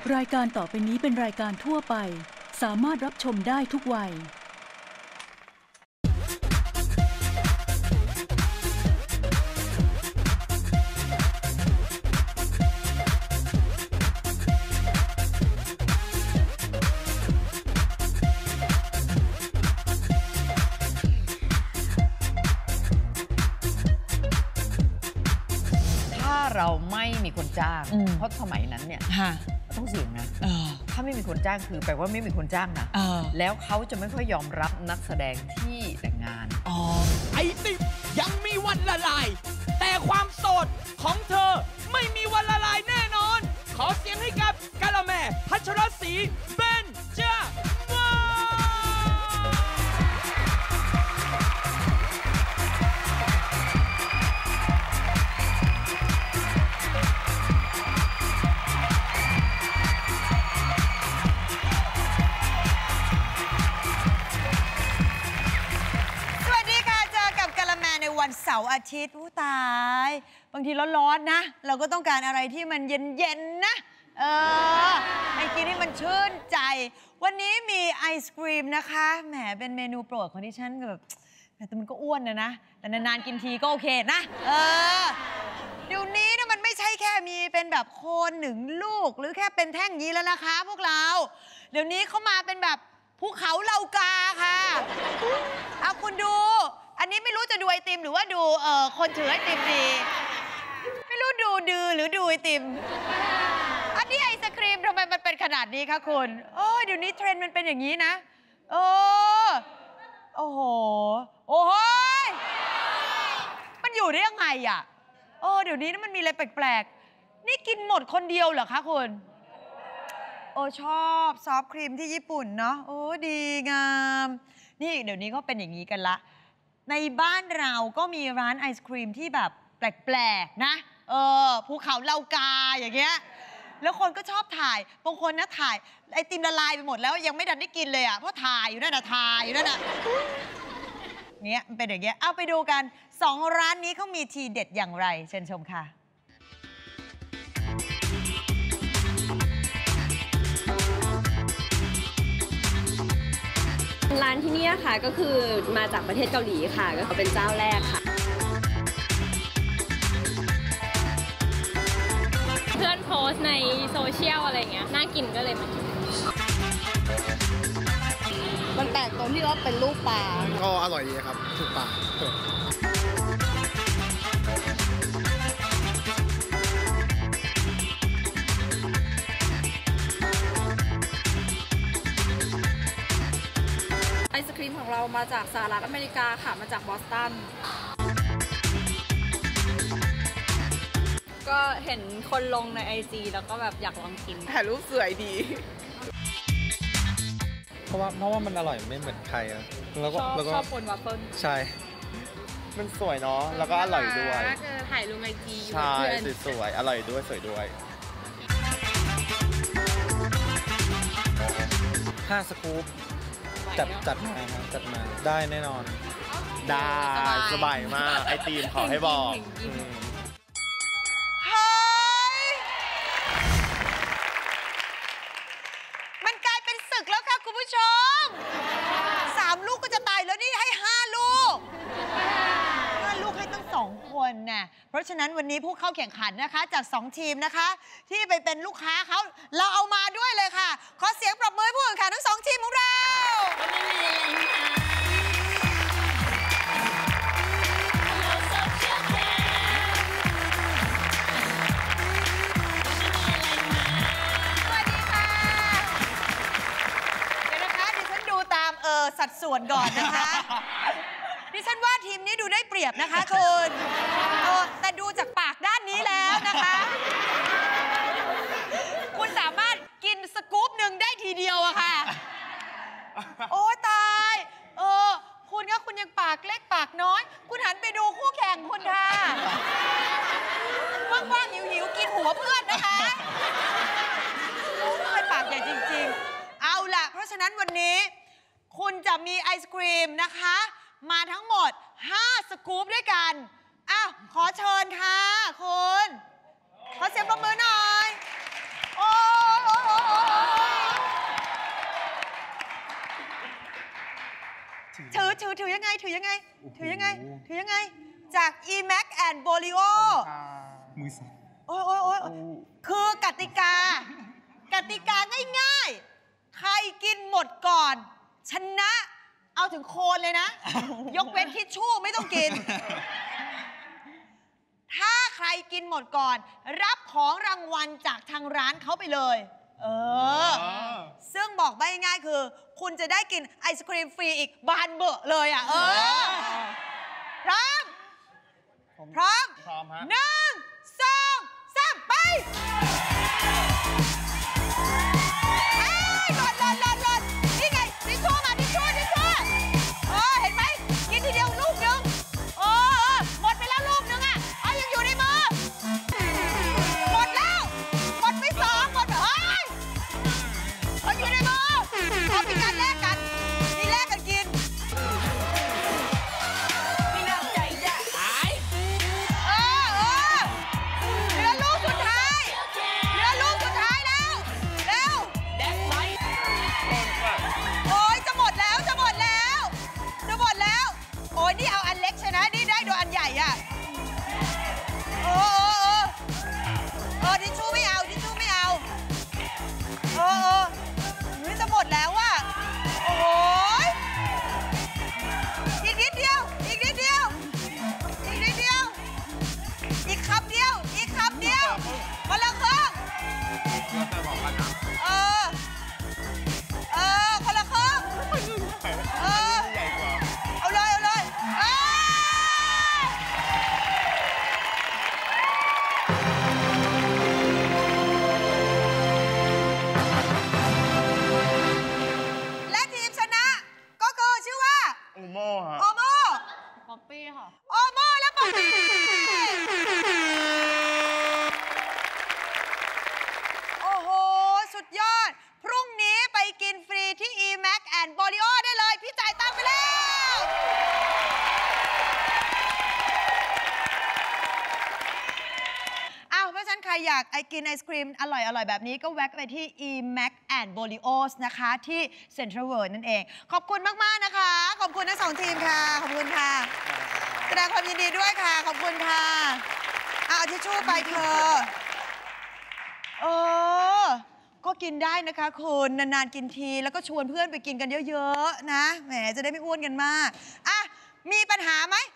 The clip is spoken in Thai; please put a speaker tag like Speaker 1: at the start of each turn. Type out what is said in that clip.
Speaker 1: รายการต่อไปนี้เป็นรายการทั่วไปสามารถรับชมได้ทุกวัย
Speaker 2: เราไม่มีคนจ้างเพราะสมัยนั้นเนี่ยต้องเสี่ยงนะถ้าไม่มีคนจ้างคือแปลว่าไม่มีคนจ้างนะแล้วเขาจะไม่ค่อยยอมรับนักแสดงที่แต่งงาน
Speaker 3: ไอติมยังมีวันละลายแต่ความโสดของเธอไม่มีวันละลายแน่นอนขอเสียงให้กับกะละแม่พัชรศรีเบญจมาศ
Speaker 4: วันเสาร์อาทิตย์ตายบางทีร้อนๆนะเราก็ต้องการอะไรที่มันเย็นๆนะไอ้กินให้มันชื่นใจวันนี้มีไอศกรีมนะคะแหมเป็นเมนูโปรดของดิฉันแบบแต่มันก็อ้วนนะแต่นานๆกินทีก็โอเคนะเดี๋ยวนี้นะมันไม่ใช่แค่มีเป็นแบบโคนหนึ่งลูกหรือแค่เป็นแท่งนี้แล้วนะคะพวกเราเดี๋ยวนี้เขามาเป็นแบบภูเขาเหล่ากาค่ะเอาคุณดูอันนี้ไม่รู้จะดูไอติมหรือว่าดูคนถือไอติมดีไม่รู้ดูหรือดูไอติมอันนี้ไอศครีมทำไมมันเป็นขนาดนี้คะคุณเดี๋ยวนี้เทรนด์มันเป็นอย่างนี้นะโอ้โหมันอยู่ได้ยังไงอ่ะเดี๋ยวนี้มันมีอะไรแปลกๆนี่กินหมดคนเดียวเหรอคะคุณชอบซอฟต์ครีมที่ญี่ปุ่นเนาะดีงามนี่เดี๋ยวนี้ก็เป็นอย่างนี้กันละในบ้านเราก็มีร้านไอศครีมที่แบบแปลกๆนะภูเขาเหล่ากาอย่างเงี้ยแล้วคนก็ชอบถ่ายบางคนนะถ่ายไอติมละลายไปหมดแล้วยังไม่ทันได้กินเลยอ่ะเพราะถ่ายอยู่นั่นน่ะเงี้ยมันเป็นอย่างเงี้ยเอาไปดูกัน2ร้านนี้เขามีทีเด็ดอย่างไรเชิญชมค่ะ
Speaker 5: ร้านที่นี่ค่ะก็คือมาจากประเทศเกาหลีค่ะก็เป็นเจ้าแรกค่ะเพื่อนโพสในโซเชียลอะไรเงี้ยน่ากินก็เลยมากิน
Speaker 6: มันแปลกตรงที่ว่าเป็นลูกปลา
Speaker 7: ก็อร่อยดีครับถูกปาก
Speaker 6: ไอศครีมของเรามาจากสหรัฐอเมริกาค่ะมาจากบอสตัน
Speaker 5: ก็เห็นคนลงใน IG แล้วก็แบบอยากลองกิน
Speaker 6: ถ่ายรูปสวยดี
Speaker 7: เพราะว่ามันอร่อยไม่เหมือนใครอะแล้วก็
Speaker 5: ชอบคนวัฟเฟิล
Speaker 7: ใช่มันสวยเนาะแล้วก็อร่อยด้วย
Speaker 5: ถ่ายลง IG
Speaker 7: ใช่สวยอร่อยด้วยสวยด้วย5 สกู๊ปจัดมาได้แน่นอนได้สบายมากไอติมขอให้บอก
Speaker 4: มันกลายเป็นศึกแล้วค่ะคุณผู้ชม3 ลูกก็จะตายแล้วนี่ให้5 ลูกให้ตั้ง2 คนนะเพราะฉะนั้นวันนี้ผู้เข้าแข่งขันนะคะจาก2 ทีมนะคะที่ไปเป็นลูกค้าเขาเราเอามาด้วยเลยค่ะขอเสียงปรบมือให้ผู้แข่งขันทั้ง2 ทีมของเราสัดส่วนก่อนนะคะดิฉันว่าทีมนี้ดูได้เปรียบนะคะคุณแต่ดูจากปากด้านนี้แล้วนะคะคุณสามารถกินสกู๊ปหนึ่งได้ทีเดียวอะค่ะโอ้ตายคุณก็คุณยังปากเล็กปากน้อยคุณหันไปดูคู่แข่งคุณค่ะว่างๆหิวๆกินหัวเพื่อนนะคะเป็นปากใหญ่จริงๆเอาล่ะเพราะฉะนั้นวันนี้คุณจะมีไอศกรีมนะคะมาทั้งหมด5 สกู๊ปด้วยกันขอเชิญค่ะคุณขอเสียงปรบมือหน่อยโอ้ถือยังไงถือยังไงถือยังไงถือยังไงจาก E-Mac and Bolio
Speaker 7: มือสั่น
Speaker 4: โอ้ยคือกติกาง่ายๆใครกินหมดก่อนชนะเอาถึงโคนเลยนะ ยกเว้นทิชชู่ไม่ต้องกิน ถ้าใครกินหมดก่อนรับของรางวัลจากทางร้านเขาไปเลยซึ่งบอกไม่ง่ายคือคุณจะได้กินไอศครีมฟรีอีกบานเบอะเลยอ่ะพร้อมฮะ1 2 3ไปหล่นนี่ไงทิชชู่มาทิชชู่เห็นไหมกินทีเดียวลูกนึงหมดไปแล้วลูกนึงอ่ะยังอยู่ในมือหมดแล้วหมดไป2หมดมันอยู่ในมือเอามีการแลกกันมีแลกกันกินมีน้ำใจจ้ะเหลือลูกสุดท้ายแล้วเร็วโอ้ยจะหมดแล้วโอ้ยนี่เอาอันเล็กชนะนี่ได้ดูอันใหญ่อ่ะทิชชู่ไม่เอานี่จะหมดแล้วอ่ะโอ้ยอีกนิดเดียวอีกคำเดียวคนละครึ่งคนละครึ่งเอาเลยและทีมชนะก็คือชื่อว่าโอโม่ป๊อปปี้ค่ะโอโม่และป๊อปปี้โอ้โหสุดยอดพรุ่งนี้ไปกินฟรีที่ E-Mac and Bolio ได้เลยพี่จ่ายตังค์ไปแล้วเพราะฉะนั้นใครอยากกินไอศครีมอร่อยแบบนี้ก็แวะไปที่ E-Mac and Bolio นะคะที่ Central World นั่นเองขอบคุณมากๆนะคะขอบคุณทั้ง2ทีมค่ะขอบคุณค่ะแสดงความยินดีด้วยค่ะขอบคุณค่ะเอาทิชชู่ไปเธอก็กินได้นะคะคุณนานๆกินทีแล้วก็ชวนเพื่อนไปกินกันเยอะๆนะแหมจะได้ไม่อ้วนกันมากมีปัญหาไหม